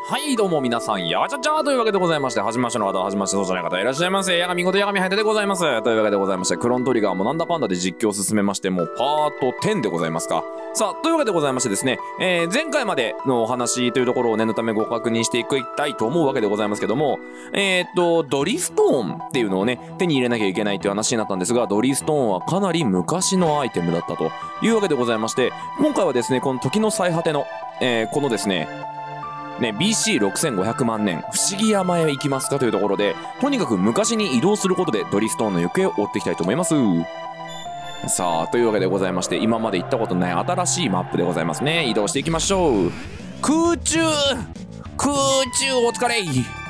はいどうも皆さん、やわちゃちゃーというわけでございまして、はじめましての方、はじめましてそうじゃない方いらっしゃいませ。やがみごとやがみはやてでございます。というわけでございまして、クロントリガーもなんだかんだで実況を進めまして、もうパート10でございますか。さあ、というわけでございましてですね、前回までのお話というところを念のためご確認していきたいと思うわけでございますけども、ドリストーンっていうのをね、手に入れなきゃいけないという話になったんですが、ドリストーンはかなり昔のアイテムだったというわけでございまして、今回はですね、この時の最果ての、このですね、BC6500 万年不思議山へ行きますかというところで、とにかく昔に移動することでドリストーンの行方を追っていきたいと思います。さあ、というわけでございまして、今まで行ったことない新しいマップでございますね。移動していきましょう。空中お疲れ。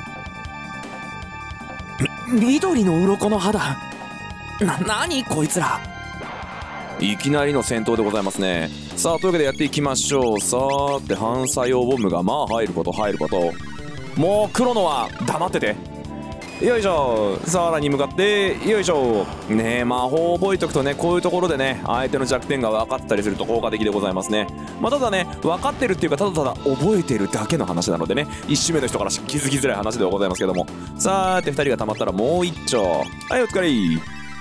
緑の鱗の肌。何こいつら。 いきなりの戦闘でございますね。さあ、というわけでやっていきましょう。さーて、反作用ボムがまあ入ること。もう黒のは黙ってて。よいしょ。さらに向かってよいしょ。ねえ、魔法を覚えておくとね、こういうところでね、相手の弱点が分かったりすると効果的でございますね。まあ、ただね、分かってるっていうか、ただただ覚えてるだけの話なのでね、一周目の人から気づきづらい話ではございますけども。さーて、2人が溜まったらもう一丁。はい、お疲れ。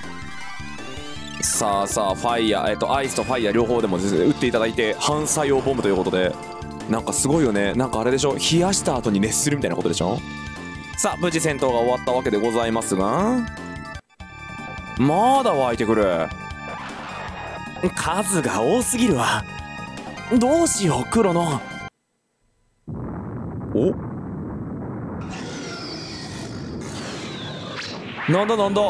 さあさあ、ファイヤー、アイスとファイヤー両方でもですね、撃っていただいて、反作用ボムということで、なんかすごいよね。なんかあれでしょ、冷やした後に熱するみたいなことでしょ。さあ、無事戦闘が終わったわけでございますが、まだ湧いてくる。 数が多すぎるわ。どうしよう、黒の。 お、なんだなんだ。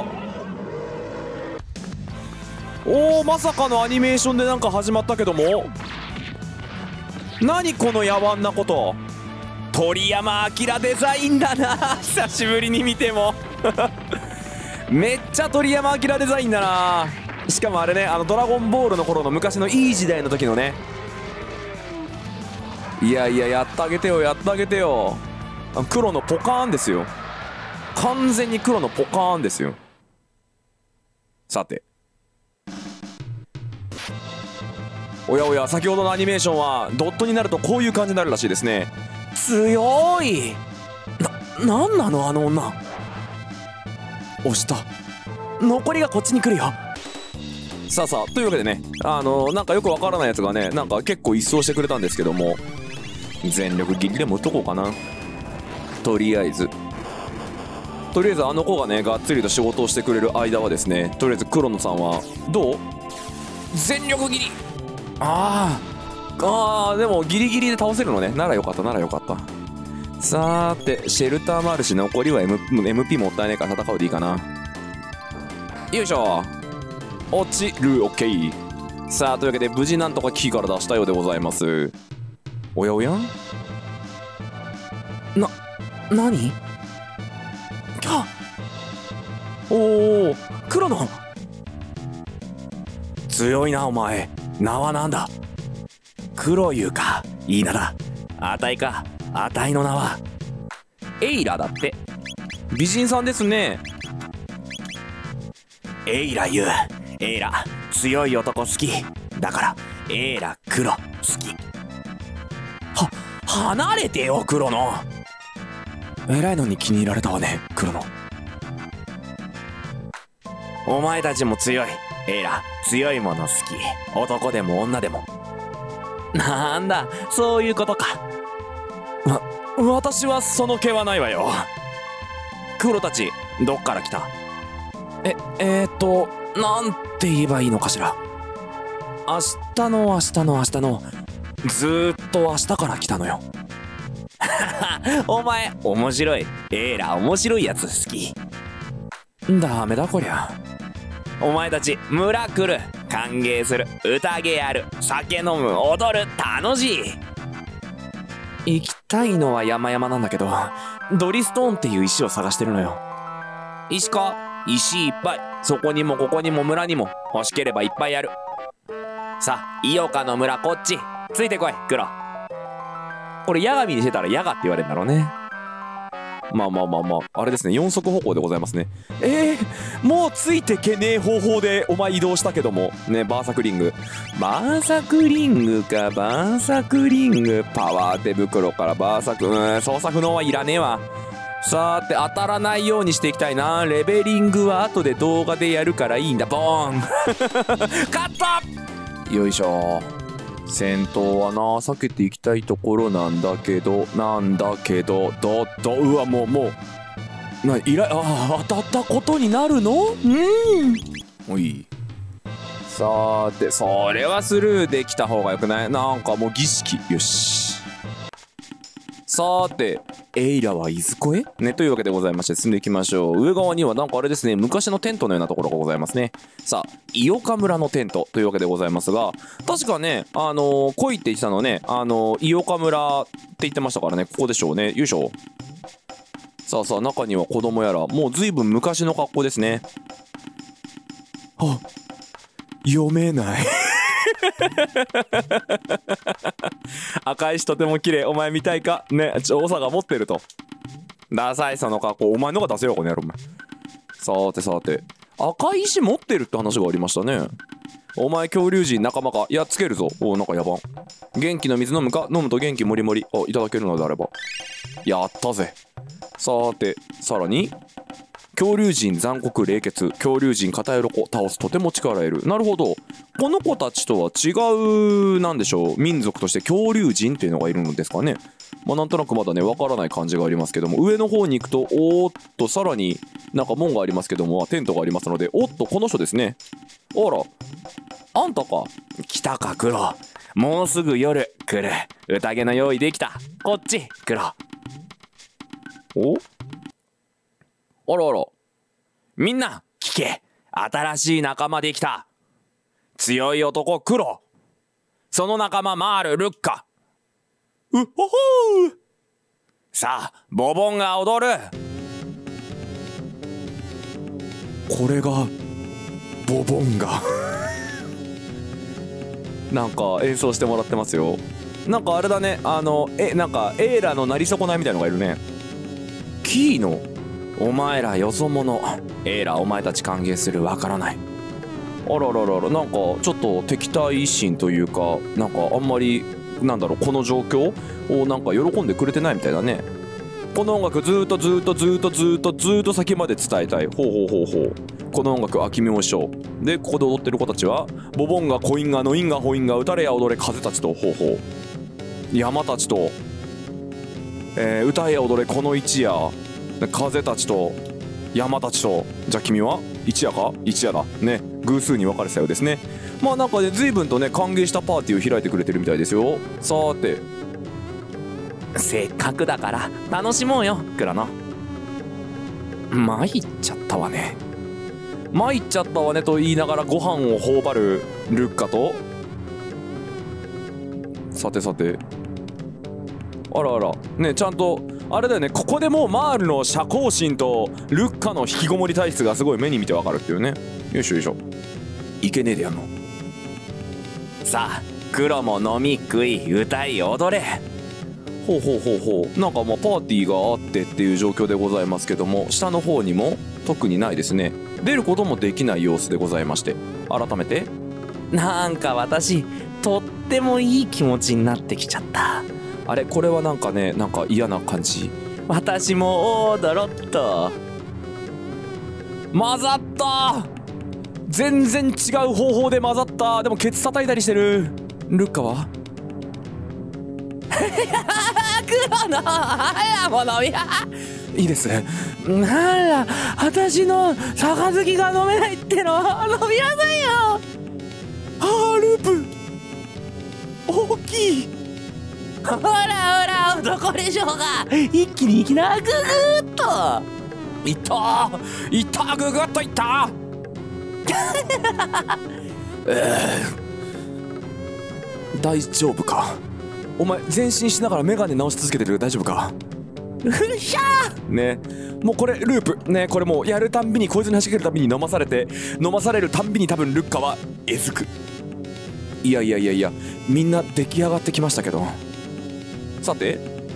おお、まさかのアニメーションでなんか始まったけども、何この野蛮なこと。鳥山明デザインだな久しぶりに見てもめっちゃ鳥山明デザインだな。しかもあれね、ドラゴンボールの頃の昔のいい時代の時のね。いやいや、やってあげてよ、やってあげてよ。黒のポカーンですよ。完全に黒のポカーンですよ。さて、おやおや、先ほどのアニメーションはドットになるとこういう感じになるらしいですね。 強い。なんなのあの女。 押した。 残りがこっちに来るよ。 さあさあ、というわけでね、なんかよくわからないやつがね、なんか結構一掃してくれたんですけども、全力ギリでも打っとこうかな。とりあえずあの子がね、がっつりと仕事をしてくれる間はですね、とりあえず黒野さんはどう？全力ギリ。あーでもギリギリで倒せるのね。ならよかった。さーて、シェルターもあるし、残りは、MP もったいないから戦うでいいかな。よいしょ。落ちる。オッケー。さあ、というわけで無事なんとかキーから出したようでございます。おやおや、 何？ おお、 黒の。 強いなお前。 名はなんだ？黒湯か。いい名だ。あたいか。あたいの名はエイラだって。美人さんですね。 エイラ言う。エイラ強い男好きだから、エイラ黒好き。離れてよ、黒の。 偉いのに気に入られたわね、黒の。 お前たちも強い。エイラ強いもの好き。男でも女でも。なんだ、そういうことか。 私はその気はないわよ。黒たちどっから来た？ なんて言えばいいのかしら。明日のずーっと明日から来たのよ。お前面白い。エイラ面白いやつ好き。 ダメだこりゃ。 お前たち村来る、歓迎する、宴やる、酒飲む、踊る、楽しい。 行きたいのは山々なんだけど、ドリストーンっていう石を探してるのよ。 石か？石いっぱい。そこにもここにも村にも欲しければいっぱいある。さあ、井岡の村こっちついてこい、黒。 これヤガミにしてたらヤガって言われるんだろうね。 まああれですね、4足歩行でございますね。もうついてけねえ方法でお前移動したけどもね。バーサクリングか、バーサクリング、パワー手袋からバーサク、操作不能はいらねえわ。さーて、当たらないようにしていきたいな。レベリングは後で動画でやるからいいんだ。ボーンカット。よいしょ。戦闘はな、避けていきたいところなんだけど、うわ、もう当たったことになるの？おい。さーて、それはスルーできた方がよくない？なんかもう儀式。よし。さーて、エイラはいずこへね、というわけでございまして進んでいきましょう。上側にはなんかあれですね、昔のテントのようなところがございますね。さあ、伊予岡村のテントというわけでございますが、確かね、来いって言ってたのね、伊予岡村って言ってましたからね、ここでしょうね。よいしょ。さあさあ、中には子供やら、もう随分昔の格好ですね。あ、読めない赤石とても綺麗。お前見たいかね。長佐が持ってると。ダサいその格好。お前のが出せよこの野郎。お前さーてさーて、赤石持ってるって話がありましたね。お前恐竜人仲間か。やっつけるぞ。お、なんかやばん。元気の水飲むか。飲むと元気もりもり。あ、いただけるのであればやったぜ。さーて、さらに恐竜人残酷冷血、恐竜人片鱗倒す、とても力得る。なるほど。この子たちとは違う、なんでしょう、民族として恐竜人っていうのがいるのですかね。まあなんとなくまだねわからない感じがありますけども、上の方に行くとおーっとさらになんか門がありますけども、テントがありますので、おっとこの人ですね。あら、あんたか。来たかクロ。もうすぐ夜来る。宴の用意できた。こっちクロ。お、あらあら、みんな聞け。新しい仲間できた。強い男クロ、その仲間マールルッカ。うっほほー。さあボボンが踊る。これがボボンがなんか演奏してもらってますよ。なんかあれだね、なんかエーラのなり損ないみたいのがいるね。キーノ、お前らよそ者。エーラ、お前たち歓迎する。わからない。あらららら、なんかちょっと敵対心というか、なんかあんまりなんだろう、この状況をなんか喜んでくれてないみたいだね。この音楽ずーっと先まで伝えたい。ほうほうほうほう。この音楽秋妙唱で、ここで踊ってる子たちはボボンがコインがノインがホインが歌れや踊れ風たちと、ほうほう、山たちと、歌えや踊れこの一夜、風たちと山たちと。じゃあ君は一夜か。一夜だね。偶数に分かれてたようですね。まあなんかね、随分とね歓迎したパーティーを開いてくれてるみたいですよ。さーて、せっかくだから楽しもうよクラノ。参っちゃったわね。参っちゃったわねと言いながらご飯を頬張るルッカと、さてさて、あらあらね、ちゃんとあれだよね、ここでもうマールの社交心とルッカの引きこもり体質がすごい目に見てわかるっていうね。よいしょよいしょ。いけねえでやんの。さあクロも飲み食い歌い踊れ。ほうほうほうほう。なんかまあパーティーがあってっていう状況でございますけども、下の方にも特にないですね。出ることもできない様子でございまして、改めてなんか私とってもいい気持ちになってきちゃった。あれ、これはなんかね、なんか嫌な感じ。私も踊ろっと。混ざった。全然違う方法で混ざった。でもケツ叩いたりしてる。ルッカは黒の早ものいいです。なんだ、私の杯が飲めないっての。飲みなさいよ。ループ大きい。ほらほら男でしょうが。一気にいきな。ググッといったいった、ググッといった大丈夫か。お前前進しながらメガネ直し続けてる。大丈夫か。ふっしゃーね。もうこれループね。これもうやるたんびに、こいつに走けるたびに飲まされて、飲まされるたんびに多分ルッカはえずく。いやいやいやいや、みんな出来上がってきましたけど。さて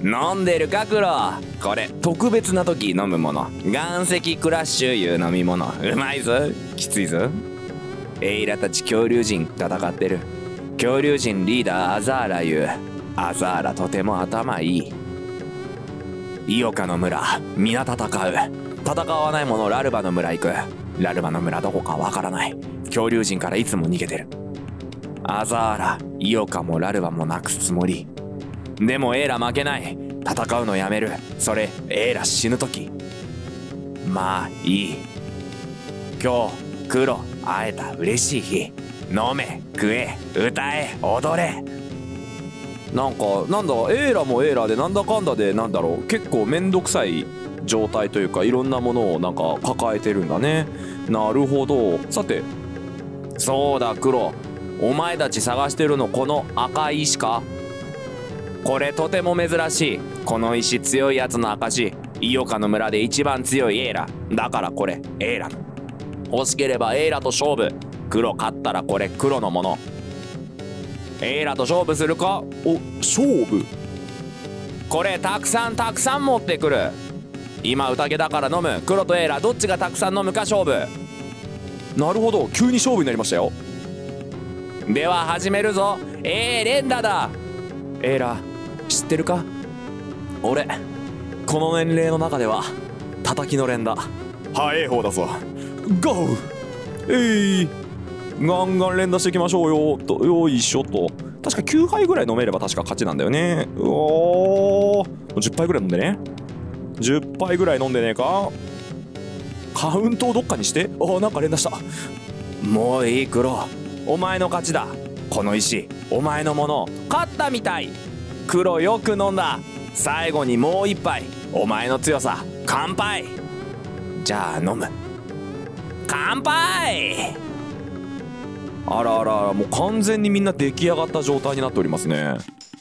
飲んでるかクロ。これ特別な時飲むもの、岩石クラッシュいう飲み物。うまいぞ。きついぞ。エイラたち恐竜人戦ってる。恐竜人リーダーアザーラいう。アザーラとても頭いい。イオカの村皆戦う。戦わない者ラルバの村行く。ラルバの村どこかわからない。恐竜人からいつも逃げてる。アザーライオカもラルバもなくすつもり。でもエイラ負けない。戦うのやめる。それエイラ死ぬ時。まあいい。今日クロ会えた嬉しい日。飲め食え歌え踊れ。 なんだエイラもエイラでなんだかんだでなんだろう、結構めんどくさい状態というかいろんなものをなんか抱えてるんだね。なるほど。さて、 そうだクロ、お前たち探してるのこの赤い石か。これとても珍しい。この石強いやつの証。イオカの村で一番強いエイラだから、これエイラの。欲しければエイラと勝負。黒勝ったらこれ黒のもの。エイラと勝負するか。 お、勝負。 これたくさん持ってくる。今宴だから飲む。黒とエイラどっちがたくさん飲むか勝負。 なるほど、急に勝負になりましたよ。 では始めるぞ。連打だ。 エイラ知ってるか、俺この年齢の中では叩きの連だ。早い方だぞ。ゴー。ガンガン連打していきましょうよ。とよいしょと。確か9杯ぐらい飲めれば確か勝ちなんだよね。うおー、10杯ぐらい飲んでね。10杯ぐらい飲んでねえか。カウントをどっかにして。なんか連打した。 もういいクロ、お前の勝ちだ。この石お前のもの。勝ったみたい。黒よく飲んだ。最後にもう一杯お前の強さ。乾杯。じゃあ飲む。乾杯。 あらあら、もう完全にみんな出来上がった状態になっておりますね。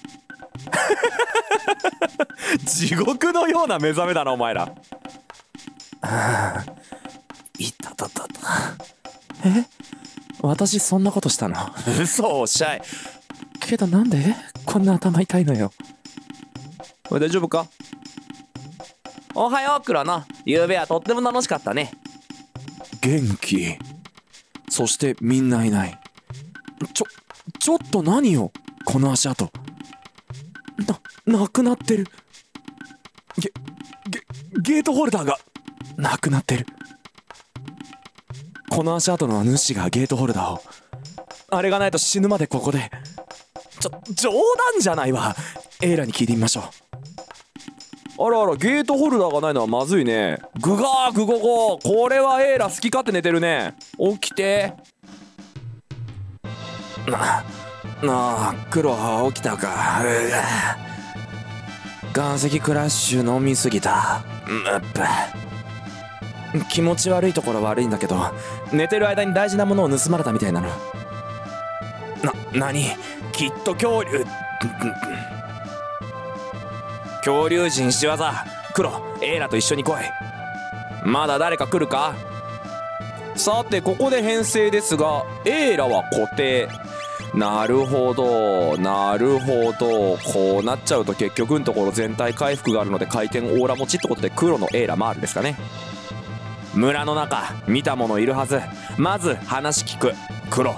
地獄のような目覚めだなお前ら。 いたたたた。 私そんなことしたの？ 嘘おっしゃい。 けどなんでこんな頭痛いのよ。これ大丈夫か？ おはようクロノ。昨べはとっても楽しかったね。 元気。そしてみんないない。ちょっと何よこの足跡。なくなってる。ゲートホルダーがなくなってる。この足跡の主がゲートホルダーを。あれがないと死ぬまでここで。冗談じゃないわ。エイラに聞いてみましょう。あらあら、ゲートホルダーがないのはまずいね。グガーグゴゴー。これはエイラ好き勝手寝てるね。起きて。なあクロ起きたか。岩石クラッシュ飲みすぎた。気持ち悪いところ悪いんだけど、寝てる間に大事なものを盗まれたみたいなの。何？きっと恐竜人仕業。クロ、エイラと一緒に来い。まだ誰か来るか。さてここで編成ですが、エイラは固定。なるほどなるほど。こうなっちゃうと結局のところ全体回復があるので回転オーラ持ちってことで黒のエイラマールですかね。村の中見た者いるはず。まず話聞く。黒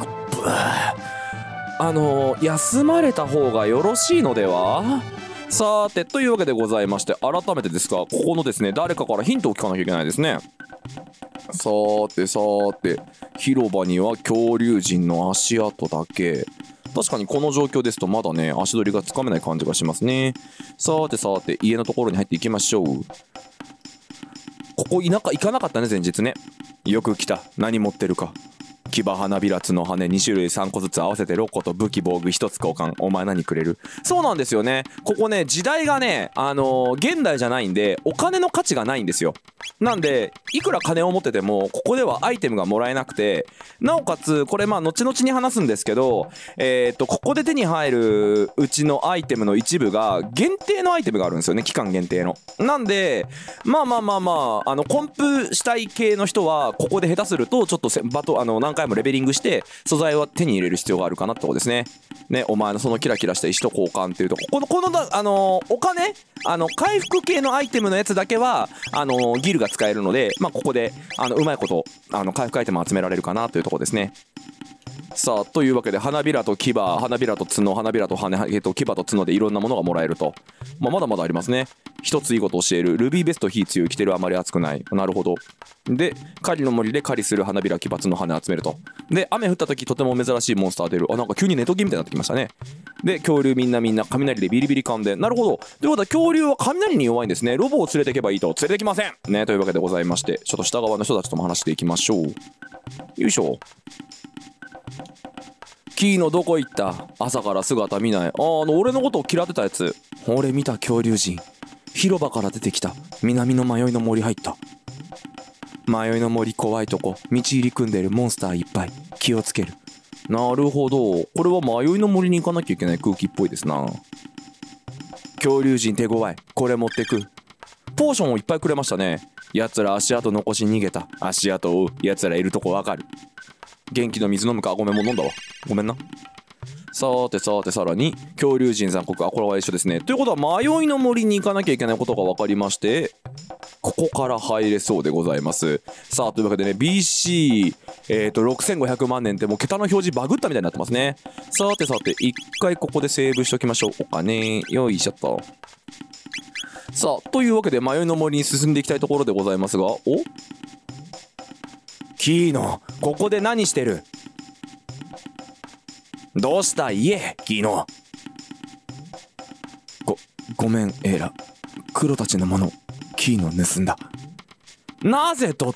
休まれた方がよろしいのでは。さてというわけでございまして、改めてですがここのですね、誰かからヒントを聞かなきゃいけないですね。さて広場には恐竜人の足跡だけ。確かにこの状況ですとまだね足取りがつかめない感じがしますね。さて家のところに入っていきましょう。ここ田舎行かなかったね前日ね。よく来た。何持ってるか。牙花びらつの羽2種類3個ずつ合わせて6個と武器防具1つ交換。お前何くれる？そうなんですよね。ここね時代がね現代じゃないんでお金の価値がないんですよ。 なんでいくら金を持っててもここではアイテムがもらえなくて、なおかつこれまあ後々に話すんですけど、ここで手に入るうちのアイテムの一部が限定のアイテムがあるんですよね、期間限定の。なんでまあコンプしたい系の人はここで下手するとちょっと何回もレベリングして素材は手に入れる必要があるかなってことですね。お前のそのキラキラした石と交換っていうとこのお金回復系のアイテムのやつだけはギルが使えるので、まあここでうまいこと回復アイテム集められるかなというところですね。さあというわけで花びらと牙、花びらと角、花びらと羽、牙と角でいろんなものがもらえると、まだまだありますね。一ついいこと教える。ルビーベスト火強い、着てるあまり熱くない。なるほど。で狩りの森で狩りする花びら、牙、角、羽集めると。で雨降った時とても珍しいモンスター出る。なんか急にネトゲみたいになってきましたね。で恐竜みんな雷でビリビリ感電。なるほど。ということは恐竜は雷に弱いんですね。ロボを連れていけばいいと。連れてきませんね。というわけでございまして、ちょっと下側の人たちとも話していきましょう。よいしょ。キーノどこ行った？朝から姿見ない。俺のことを嫌ってたやつ。俺見た恐竜人。広場から出てきた。南の迷いの森入った。迷いの森怖いとこ。道入り組んでるモンスターいっぱい。気をつける。なるほど。これは迷いの森に行かなきゃいけない空気っぽいですな。恐竜人手強い。これ持ってく。ポーションをいっぱいくれましたね。奴ら足跡残し逃げた。足跡を追う。奴らいるとこわかる。元気の水飲むか。ごめん、もう飲んだわ。ごめんな。さてさらに恐竜人残酷。これは一緒ですね。ということは迷いの森に行かなきゃいけないことが分かりまして、ここから入れそうでございます。さあというわけでね BC、6500万年ってもう桁の表示バグったみたいになってますね。さて一回ここでセーブしときましょう。お金よいしょっと。さあというわけで迷いの森に進んでいきたいところでございますが、キーノここで何してる？どうした言えキーノ。ごめんエーラ、黒たちのものキーノ盗んだ。なぜ取った？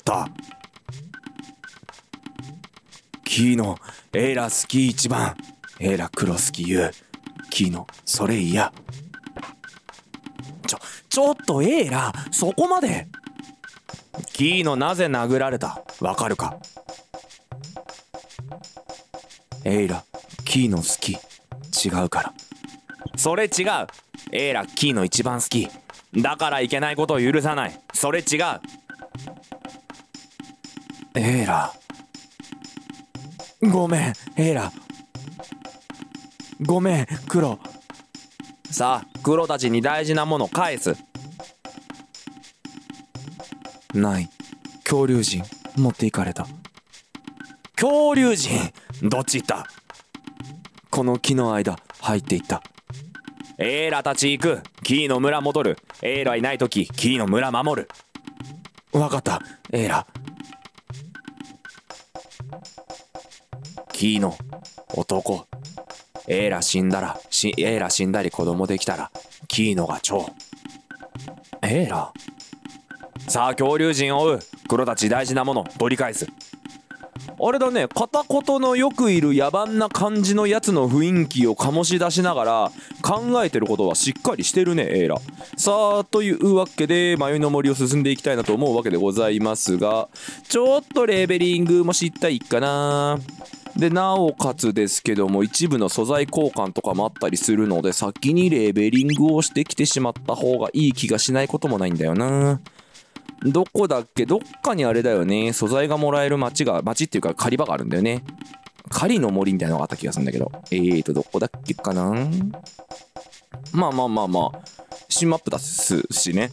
キーノエーラ好き一番。エーラ黒好き言う。キーノそれ嫌。ちょっとエーラそこまで。キーノなぜ殴られたわかるか？エイラキーノ好き。違うから。それ違う。エイラキーノ一番好きだからいけないことを許さない。それ違う。エイラごめん。エイラごめん黒。さあ黒たちに大事なもの返す。ない。恐竜人持っていかれた。恐竜人どっち行った？この木の間入っていった。エーラたち行く。キーの村戻る。エーラいないときキーの村守る。わかったエーラ。キーの男。エーラ死んだり子供できたらキーノが長。エーラ。さあ恐竜人を追う。黒たち大事なもの取り返す。あれだね、片言のよくいる野蛮な感じのやつの雰囲気を醸し出しながら考えてることはしっかりしてるねエーラ。さあというわけで迷いの森を進んでいきたいなと思うわけでございますが、ちょっとレベリングもしたいかな。でなおかつですけども一部の素材交換とかもあったりするので先にレベリングをしてきてしまった方がいい気がしないこともないんだよな。どこだっけ？どっかにあれだよね、素材がもらえる町っていうか狩り場があるんだよね。狩りの森みたいなのがあった気がするんだけど、どこだっけかな。まあ新マップ出すしね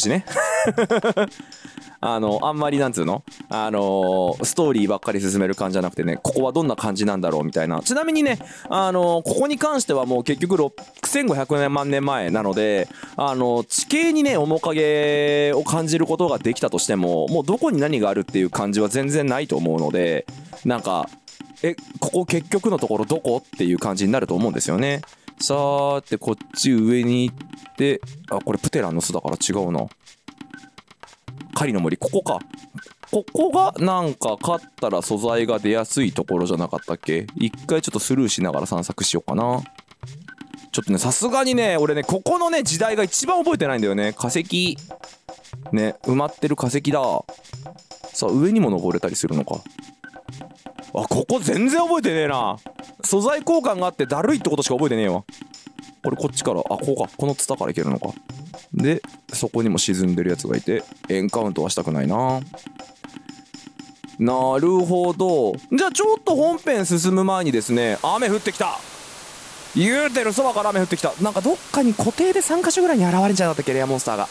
あんまりなんつうのストーリーばっかり進める感じじゃなくてね、ここはどんな感じなんだろうみたいな。ちなみにねここに関してはもう結局6500万年前なので地形にね面影を感じることができたとしてももうどこに何があるっていう感じは全然ないと思うので、なんかここ結局のところどこっていう感じになると思うんですよね。さーてこっち上に行って、これプテランの巣だから違うな。狩りの森ここか。ここがなんか勝ったら素材が出やすいところじゃなかったっけ？一回ちょっとスルーしながら散策しようかな。ちょっとねさすがにね俺ねここのね時代が一番覚えてないんだよね。化石ね、埋まってる化石だ。さあ上にも登れたりするのか。あ、ここ全然覚えてねえな。素材交換があってだるいってことしか覚えてねえわ。これこっちから、あ、こうか、このツタからいけるのか。でそこにも沈んでるやつがいて、エンカウントはしたくないな。なるほど。じゃあちょっと本編進む前にですね、雨降ってきた。言うてるそばから雨降ってきた。なんかどっかに固定で3カ所ぐらいに現れんじゃなかったっけ、レアモンスターが。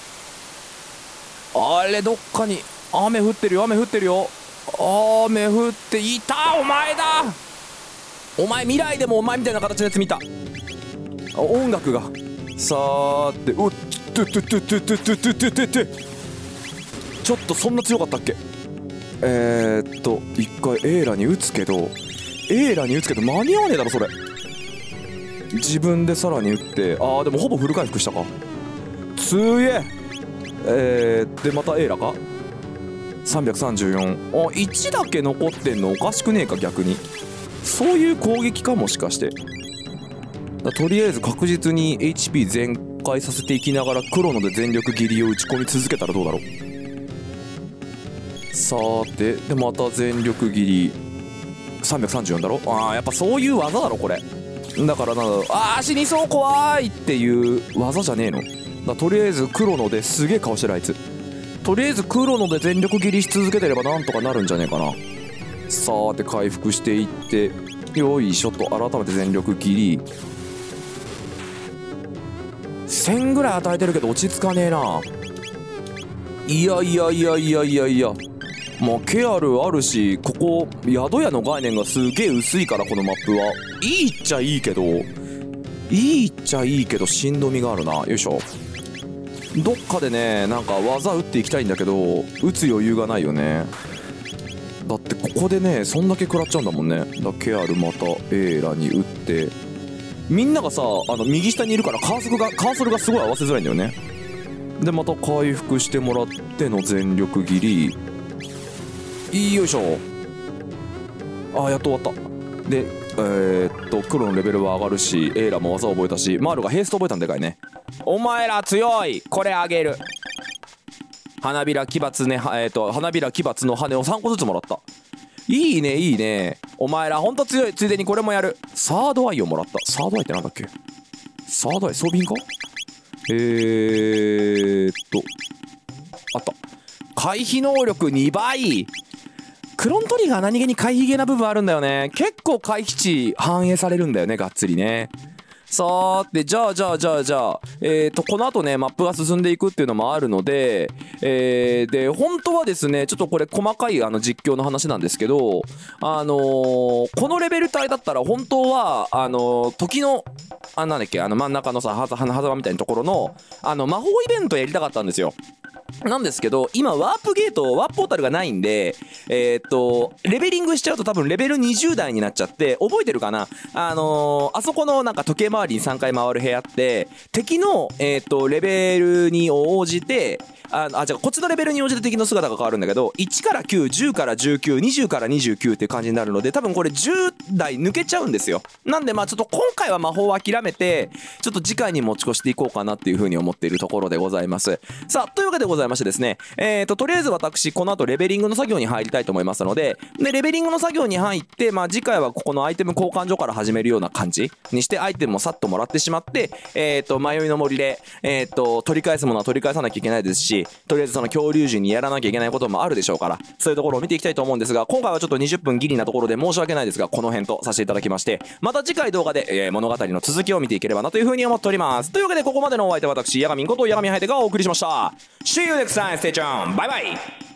あれどっかに雨降ってるよ、雨降ってるよ。雨降っていた。お前だ。お前未来でもお前みたいな形のやつ見た。音楽がさーて、おっとっとっとっとっとっとっとっとっと、ちょっとそんな強かったっけ。一回エーラに打つけど間に合わねえだろそれ。自分でさらに打って、あーでもほぼフル回復したか。つえでまたエーラか。334。あ、1だけ残ってんのおかしくねえか。逆にそういう攻撃か、もしかして。とりあえず確実に HP 全開させていきながらクロノで全力斬りを打ち込み続けたらどうだろう。さーて、でまた全力斬り334だろ。あーやっぱそういう技だろこれ。だからなんだろう、あー死にそう怖いっていう技じゃねえのだ。とりあえずクロノですげえ顔してるあいつ。とりあえずクロノで全力斬りし続けてればなんとかなるんじゃねえかな。さーて回復していって、よいしょと改めて全力斬り。1000ぐらい与えてるけど落ち着かねえな。いやまあケアルあるし、ここ宿屋の概念がすげえ薄いから、このマップはいいっちゃいいけどしんどみがあるな。よいしょ。どっかでねなんか技打っていきたいんだけど打つ余裕がないよね。だってここでねそんだけ食らっちゃうんだもんね。だケアルまたエーラに打って、みんながさ右下にいるからカーソルがすごい合わせづらいんだよね。でまた回復してもらっての全力斬り。よいしょ。あ、やっと終わった。で黒のレベルは上がるし、エーラも技を覚えたし、マールがヘイスト覚えたんでかいね。お前ら強い。これあげる。花びら奇抜ね、花びら奇抜の羽を3個ずつもらった。いいね。お前らほんと強い。ついでにこれもやる。サードアイをもらった。サードアイってなんだっけ。サードアイ装備品か。あった。回避能力2倍。クロントリガー何気に回避ゲーな部分あるんだよね。結構回避値反映されるんだよね、がっつりね。さーて、じゃあこの後ねマップが進んでいくっていうのもあるので、で本当はですねちょっとこれ細かい実況の話なんですけど、このレベル帯だったら本当は時のなんだっけ、真ん中のさ狭間みたいなところの魔法イベントやりたかったんですよ。なんですけど今ワープポータルがないんで、レベリングしちゃうと多分レベル20代になっちゃって、覚えてるかな。あそこのなんか時計回りに3回回る部屋って敵のレベルに応じてじゃあこっちのレベルに応じて敵の姿が変わるんだけど、1から9、10から19、20から29っていう感じになるので、多分これ10代抜けちゃうんですよ。なんでまあちょっと今回は魔法を諦めてちょっと次回に持ち越していこうかなっていう風に思っているところでございます。さあというわけでございましてですね、とりあえず私この後レベリングの作業に入りたいと思いますので、レベリングの作業に入って、まあ次回はここのアイテム交換所から始めるような感じにしてアイテムもさっともらってしまって、迷いの森で取り返すものは取り返さなきゃいけないですし、とりあえずその恐竜人にやらなきゃいけないこともあるでしょうから、そういうところを見ていきたいと思うんですが、今回はちょっと20分ギリなところで申し訳ないですがこの辺とさせていただきまして、また次回動画で、物語の続きを見ていければなという風に思っております。というわけでここまでのお相手は私ヤガミンことヤガミハイテがお送りしました。 See you next time, stay tuned, bye bye.